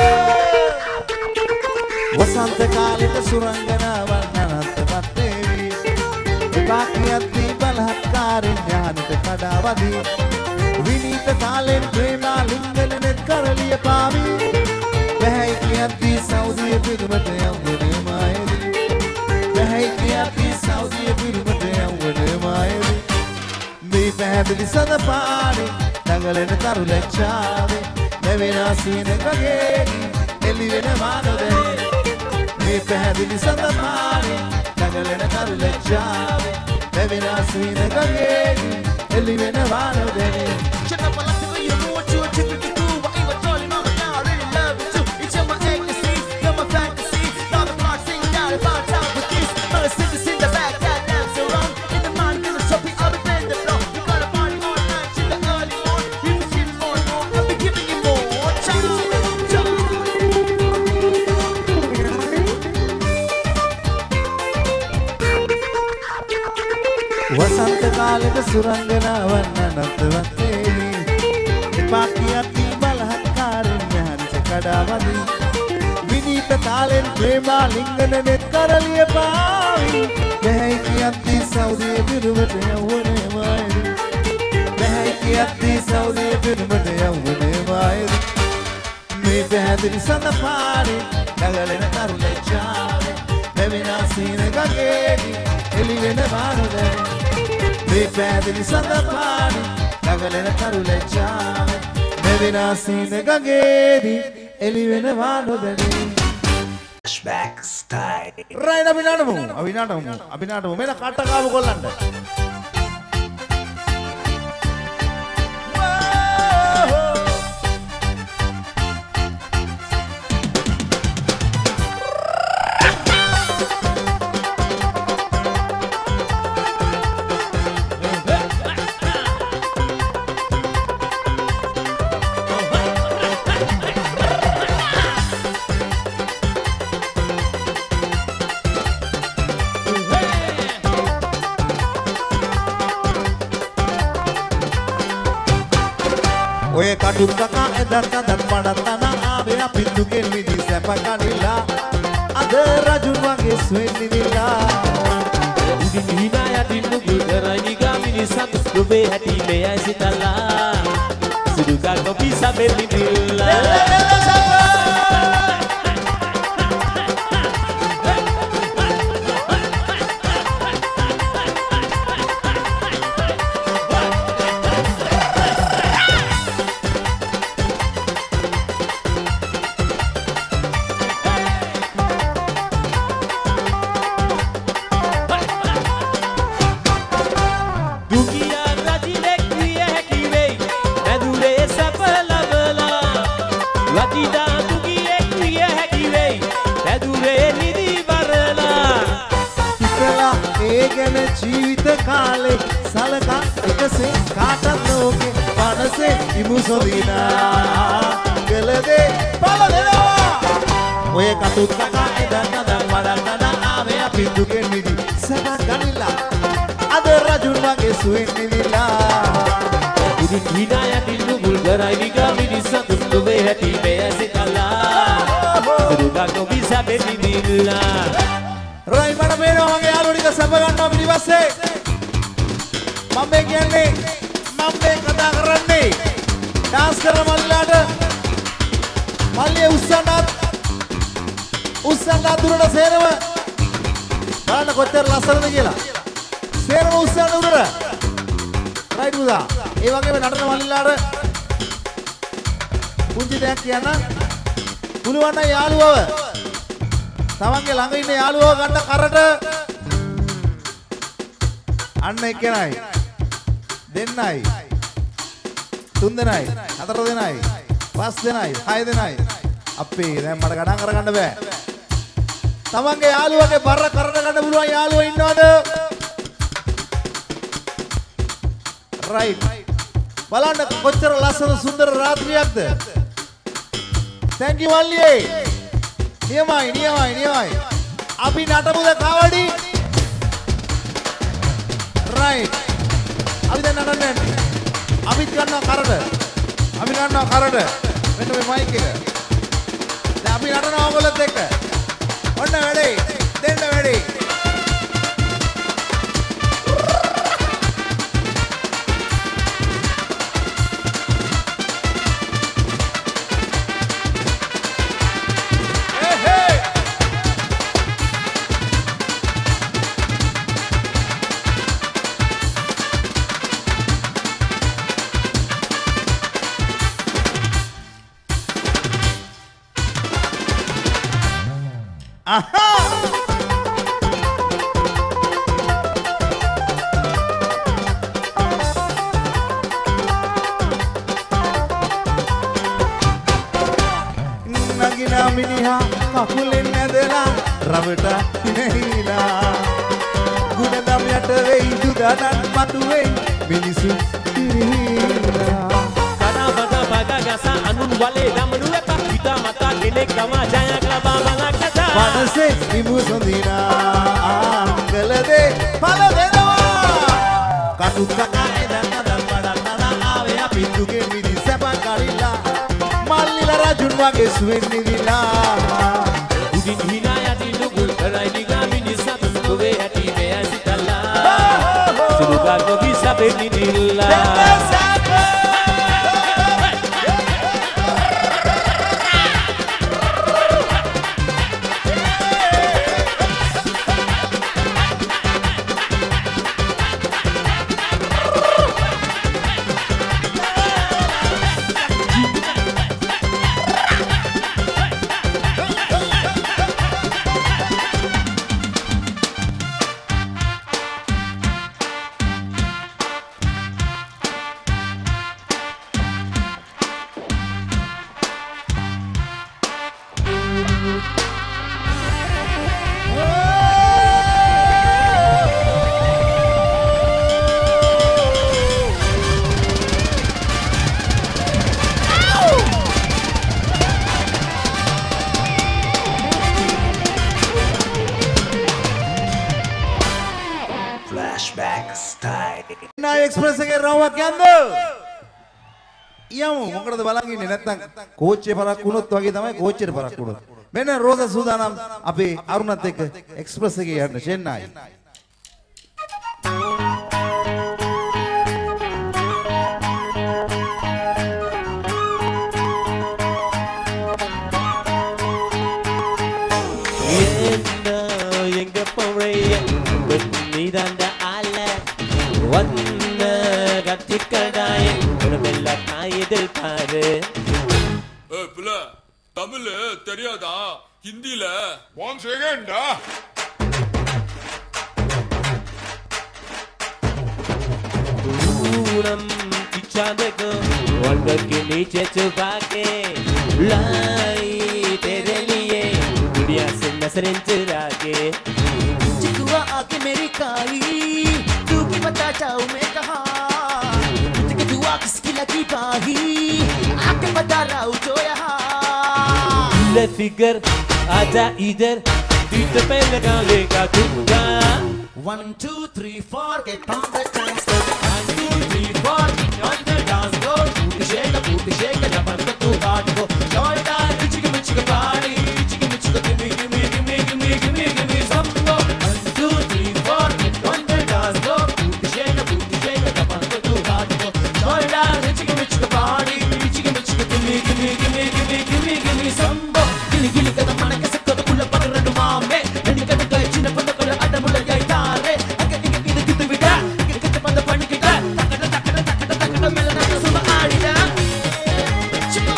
වසන්ත කාලෙට සුරංගනාවන් අනන්තවත් වේවි විපාකියද්දී බලහත්කාරෙන් ඥානෙට කඩාවදී විනීත තාලෙන් ප්‍රේමාලිංගන නෙත් කරලිය පාවි බැහැයි කියද්දී සෞදිය පිරුමට යවුනේ මායදී බැහැයි කියද්දී සෞදිය පිරුමට යවුනේ මායදී මේ පැහැදිලි සඳ පාරේ දඟලන තරු ලැජ්ජාවේ නැවෙනා සීනකගේ එළි වෙනවා නොදැනී මේ පැහැදිලි සඳ පාරේ දඟලන තරු ලැජ්ජාවේ නැවෙනා සීනකගේ එළි වෙනවා නොදැනී Shut up, I like the way you do what you typically do. But even darling, mama, now I really love you too. It's in my ecstasy, you're my fantasy. Now the clock sing down if I'm down with this. Mother sisters in the back, that dance around. In the morning, in the shopping, I'll be playing the floor. You got a party all night, till the early morning. You can see more and more, I'll be giving you more. Chance, chance. වසන්ත කාලෙට සුරංගනාවන් අනන්තවත් වේවි විපාකියද්දී බලහත්කාරෙන් ඥානෙට කඩාවදී විනීත තාලෙන් ප්‍රේමාලිංගන නෙත් කරලිය පාවි බැහැයි කියද්දී සෞදිය පිරුමට යවුනේ මායදී බැහැයි කියද්දී සෞදිය පිරුමට යවුනේ මායදී මේ පැහැදිලි සඳ පාරේ දඟලන තරු ලැජ්ජාවේ නැවෙනා සීනකගේදී එළි වෙනවා නොදැනී මේ පැහැදිලි සඳ පාරේ දඟලන තරු ලැජ්ජාවේ නැවෙනා සීනකගේදී එළි වෙනවා නොදැනී Flashback style. රයින් අපි නඩමු අපි නඩමු අපි නඩමු මෙන්න කට්ටකාව කොල්ලන්ට ඔය කටු කකා එදත් අදත් පඩත්තන ආවේ අපි දුකෙන් මිදි සැප කනිලා අද රජුන් වගේ ස්වෙන්නිවිලා උඩින් හිනා යටින් නුගුදරයි නිගා මිනිසක් දුබේ හැටි මෙයයි සිතලා සුදුකා කොපි සබෙලි දිල්ලා ඒ ගැන ජීවිත කාලේ සලකා එකසේ කාටත් ලෝකේ මනසේ ඉමුසොදිනා ගලදේ පල දෙනවා ඔය කටුත් කකා එදන් නදන් වඩන් නදන් ආවේ අපි දුකෙන් මිදි සදා ගනිලා අද රජුන් වගේ සුවෙන් නිදිලා උදි හිනා යටින් නුගුල් කරයි විගා මිනිස්සු දුවේ හැටි බෑසිතලා දුගා කොබිසා බෙදිලා රයි මට මේනවා මගේ යාළුවෝ ටික සැප ගන්නවා පිටිපස්සේ මම මේ කියන්නේ මම මේ කතා කරන්නේ ඩාන්ස් කරන මල්ලාට මල්ලිය උස්සන්නත් උස්සන්න දුරට සේරම බලන්න කොච්චර ලස්සනද කියලා සේරම උස්සන්න උඩට රයිට් පුතා ඒ වගේම නටන මල්ලිලාට පුංචි දෙයක් කියන්න පුළුවන් නම් යාළුවව තමන්ගේ ළඟ ඉන්න යාළුවව ගන්න කරට අන්න එක්කෙනයි දෙන්නයි තුන් දෙනයි හතර දෙනයි පස් දෙනයි හය දෙනයි අපේ දැන් මට ගණන් කරගන්න බෑ තමන්ගේ යාළුවගේ බර කරට ගන්න පුළුවන් යාළුවෝ ඉන්නවද රයිට් බලන්න කොච්චර ලස්සන සුන්දර රාත්‍රියක්ද thank you වල්ලියේ නියමයි නියමයි නියමයි අපි නටමුද කවඩි රයිට් අපි දැන් නටන්නේ අපිත් ගන්නවා කරට අපි ගන්නවා කරට මෙන්න මේ මයික් එක දැන් අපි නටනවා ඔයගොල්ලොත් එක්ක ඔන්න වැඩේ දෙන්න වැඩේ නගිනා මිනිහා කකුලෙන් ඇදලා රවට හිනහිලා ගුණදම් යට වෙයි දුදනන් මතුවේ මිනිසු පිරිහිලා කඩා බඩා බගා ගස අනුන් වලේ දමනු එක හිතා මතා කෙනෙක් ගමා ජයක් ලබා මලක් කතා මනසේ ඉමුසොදිනා ගලදේ පල දෙනවා කටු කකා එදන් නදන් වඩන් නදන් ආවේ අපි දුකෙන් මිදි සැප කරිලා මල්ලිලා රජුන් වගේ සුවෙන් නිදිලා උදින් හිනා යටින් නුගුල් කරයි විගා මිනිස්සු දුවේ හැටි බෑසිතලා දුගා කොබිසා බෙදිලා එක්ස්ප්‍රස් එකේ රවුමක් යන්න යමු මොකටද බලන් ඉන්නේ නැත්නම් කෝච්චිය පරක් වුණොත් වගේ තමයි කෝච්චියට පරක් වුණොත් මෙන්න රෝසා සූදානම් අපේ අරුණත් එක්ක එක්ස්ප්‍රස් එකේ යන්න චෙන්නයි எங்க போறே நீதாண்ட ஆல வந்த கத்திக்கடாய் உடம்பெல்ல காயதில் பாரு ஏய் புள்ள தமிழ் தெரியாதா ஹிந்தில ஒன் செகண்டா पूरम इच्छादको वर्ग के नीचे छुपा के लाई तेरे लिए दुनिया से नजरें चुरा के चिकुआ आके मेरी काली तू की बता जाऊं मैं कहाँ तुझे दुआ किसकी लगी बाही आके बता रहा हूँ जो यहाँ ले फिगर आजा इधर बीट पे लगा लेगा तुझा One, two, three, four, get on the dance floor. One, two, three, four, get on the dance floor. Booty shake, booty shake, jump on the two hard go. Joy that, chicka chicka party, chicka chicka gimme gimme gimme gimme gimme gimme some more. One, two, three, four, get on the dance floor. Booty shake, booty shake, jump on the two hard go. Joy that, chicka chicka party, chicka chicka gimme gimme gimme gimme gimme gimme some more. Gili gili kada manake sakko pulla paradu maame. Nani kada kai china panda kada adamula yai tare. Aga aga kidu kidu vida, kidu kidu panda pani kita. Takada takada takada takada melana suma aadida. Chimo.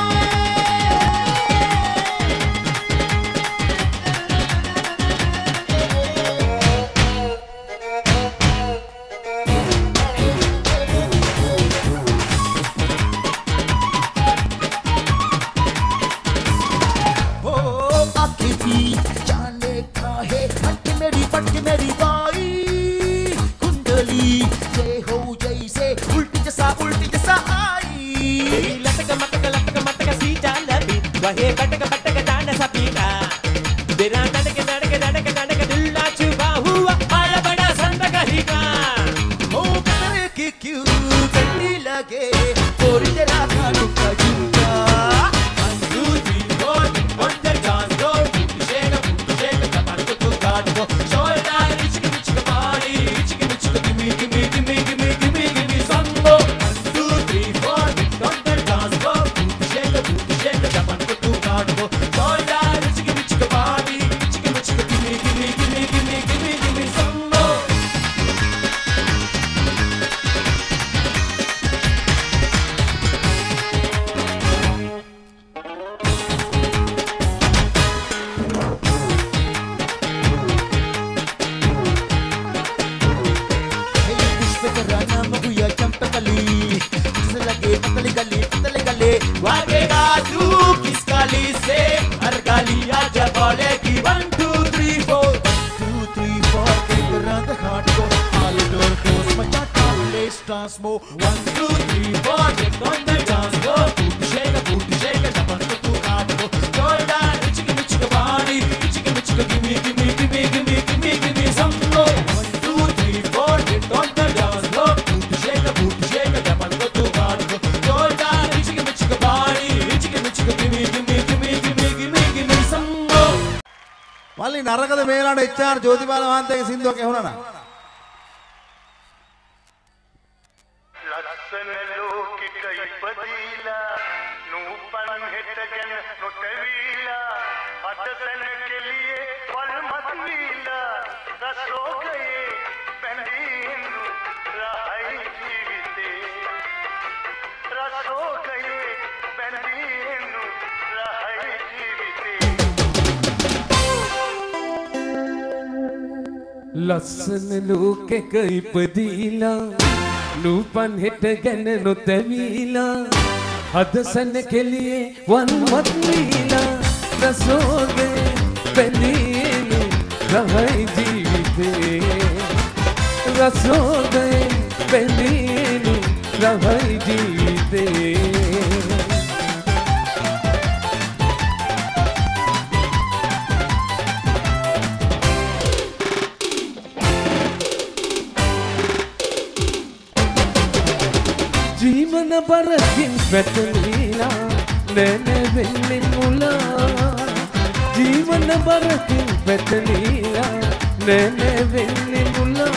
Oh, आके भी जाने का है पट्टी मेरी पट्टी मेरी by कुंडली ये हो जैसे उल्टी जैसा उल्टी जैसा आई लटक मटक लटक मटक सीटा लबी वहे कटक पटक जान सपीना तेरा नडक नडक नडक नडक दिल ना छुपा हुआ बड़ा बड़ा संदक हिका ओ तेरे की क्यों करनी लगे और तेरा कानू का झुका One, two, three, four, on the dance floor. Booty shake, booty shake, jump on the two hard go. Show it out, chicka chicka party, chicka chicka gimme gimme gimme gimme gimme gimme some more. One, two, three, four, on the dance floor. Booty shake, booty shake, jump on the two hard go. Show it out, chicka chicka party, chicka chicka gimme gimme gimme gimme gimme gimme some more. भागेगा तू किस गाली से हर गाली आजा बोलेगी one two three four two three four kick रंग heart को ऑल डोर क्लोज मचा लेट्स डांस मो one two three four kick on the dance floor booty shake booty shake jump on the to heart को joy that chick chick body chick chick give me give me give me give me give me give me some more one two three four kick on the dance floor booty shake booty shake jump on the to heart को joy that chick chick body chick chick give me give me give me give me give me give me some more මල්ලි නරකද මේලාට HR Jothipala මහත්තයාගේ සින්දුවක් ඇහුණා නම් ලස්සන ලෝකික ඉපදීලා නූපන් හෙටගෙන නොටවීලා අතසන කෙලියේ වල් මතුවීලා රසෝගයේ බැඳීනු රහයි ජීවිතේ රසෝගයේ බැඳීනු රහයි ජීවිතේ ලස්සන ලෝකෙක ඉපදීලා නූපන් හෙට ගැන නොතැවීලා හදසන කෙලියේ වන්වත් වීලා රසෝගේ බැඳීනු රහයි ජීවිතේ රසෝගේ බැඳීනු රහයි ජීවිතේ ජීවන බරකින් පැටලීලා නැනවෙන්නේ මුලා ජීවන බරකින් පැටලීලා නැනවෙන්නේ මුලා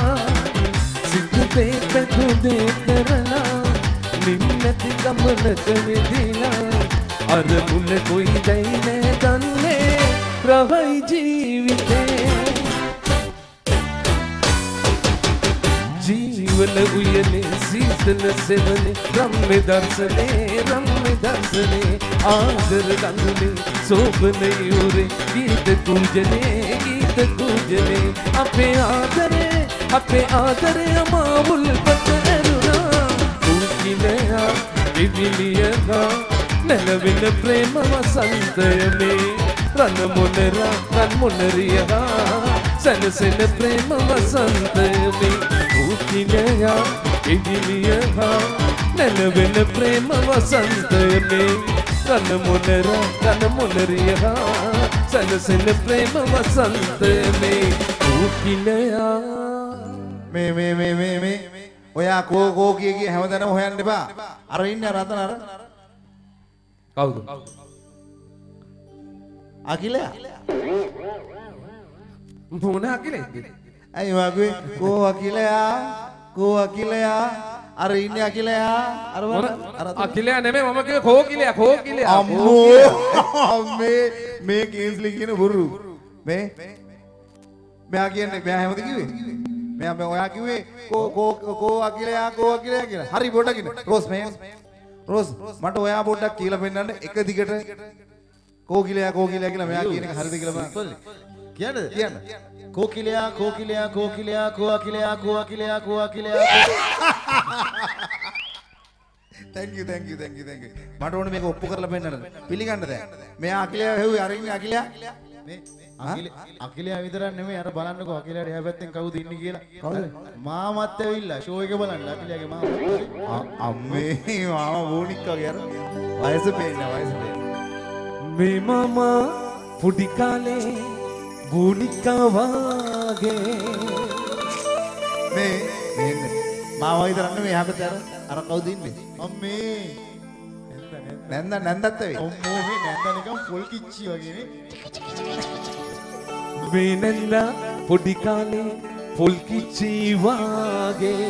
සිතේ පැතුදේ කරලා නින්නති ගමනක වෙදිලා අර මුල කොයිදයි නෑ දන්නේ රහයි ජීවිතේ जीवन उयने शीतल सेवने रम्य दर्शने रम्य दर्शने आदर रंगने शोभने उरे गीत कूजने गीत कूजने अपे आदरे अपे आदरे अमावुल पतरुना ऊकिलया विविलियगा नलविन प्रेम वसंतयने रन मुनरा रन मुनरियगा සැනසෙන ප්‍රේම වසන්තමේ ඌකිලයා ඉදිලියහා නැලවෙන ප්‍රේම වසන්තමේ කන මොනර කන මොනරියහා සැනසෙන ප්‍රේම වසන්තමේ ඌකිලයා මේ මේ මේ මේ මේ ඔයා කෝ කෝ කිය කිය හැමදැනම හොයන්න එපා. අර ඉන්නේ රතන අර. කවුද? අකිලයා. මොන අකිලේද? ඇයි වාගේ කෝ අකිලයා කෝ අකිලයා අර ඉන්නේ අකිලයා අර අර අකිලයා නෙමෙයි මම කිව්වේ කෝකිලයා කෝකිලයා අම්මෝ මේ මේ කේස්ලි කියන බුරු මේ මෙයා කියන්නේ මෙයා හැමද කිව්වේ මෙයා මේ ඔයා කිව්වේ කෝ කෝ කෝ අකිලයා කෝ අකිලයා කියලා හරි පොඩ්ඩක් ඉන්න රෝස් මේ රෝස් මට ඔයා පොඩ්ඩක් කියලා පෙන්නන්න එක දිගට කෝකිලයා කෝකිලයා කියලා මෙයා කියන එක හරිද කියලා බලන්න කියන්නද කියන්න කෝකිලයා කෝකිලයා කෝකිලයා කෝකිලයා කෝකිලයා කෝකිලයා thank you thank you thank you thank you මට ඕනේ මේක ඔප්පු කරලා පෙන්නන්න පිළිගන්න දැන් මෙයා අකිලයා හෙව්වේ අර ඉන්නේ අකිලයා මේ අකිලයා විතරක් නෙමෙයි අර බලන්නකෝ අකිලයාට එහා පැත්තෙන් කවුද ඉන්නේ කියලා කවුද මාමත් ඇවිල්ලා ෂෝ එක බලන්න අකිලයාගේ මාමා අම්මේ මාමා වෝනික් වගේ අර වයස පේන්නේ වයස පේන්නේ මේ මාමා පුඩි කාලේ වෝනික්කා වාගේ මේ මේ මාමා විතරක් නෙමෙයි එහා පැත්තේ අර අර කවුද ඉන්නේ අම්මේ නැන්ද නැන්දත් වෙයි අම්මෝ මේ නැන්ද නිකන් පොල් කිච්චි වගේ නේ මේ නැන්ද පොඩි කාලේ පොල් කිච්චි වාගේ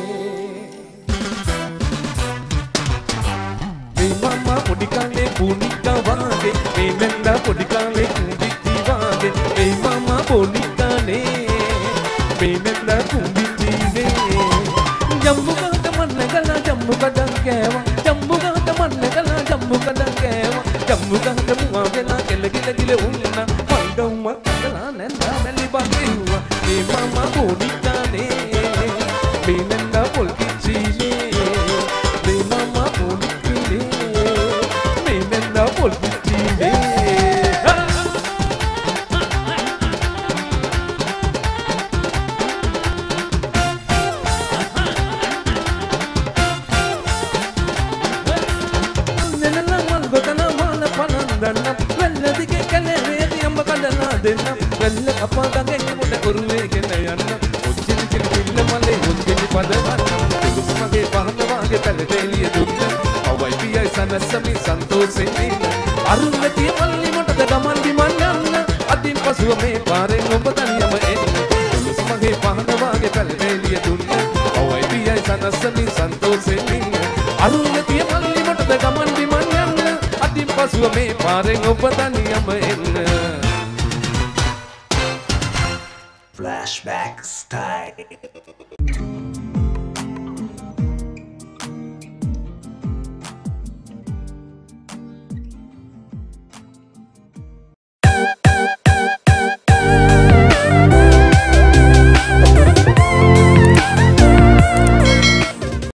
මේ මාමා පොඩි කාලේ වෝනික්කා වාගේ මේ නැන්ද පොඩි කාලේ කුඹිච්චි වාගේ මේ මාමා පොඩි කාලේ මේ නැන්ද කුඹිච්චි නේ ජම්බු ගහට මන්න ගලා ජම්බු කඩන් කෑවා ජම්බු ගහට මන්න ගලා ජම්බු කඩන් කෑවා ජම්බු ගහට මුවා වෙලා කෙල කෙල කිල උන්නා මණ්ඩුම්ම කඩලා නැන්දා මැලි බංගිව්වා මේ මාමා පොඩිකානේ මේ නැන්දා පොල් කිච්චිනේ මේ මාමා පොඩිකනේ මේ නැන්දා පොල් කිච්චිනේ දෙන්න වෙල්ල කපාදගෙන් මුඩ කුරුවේගෙන යන්න ඔච්චිලි චිලි පිල්ල මලේ ඔච්චිලි පදවන්න දෙකුස් මගේ පහන වාගේ පැලටෙලිය දුන්න අවයි පියයි සනස්සමි සන්තෝෂෙන් ඉන්න අරුණතිය මල්ලි මටද ගමන් බිමන් යන්න අදින් පසුව මේ පාරෙන් ඔබ තනියම එන්න දෙකුස් මගේ පහන වාගේ පැලටෙලිය දුන්න අවයි පියයි සනස්සමි සන්තෝෂෙන් ඉන්න අරුණතිය මල්ලි මටද ගමන් බිමන් යන්න අදින් පසුව මේ පාරෙන් ඔබ තනියම එන්න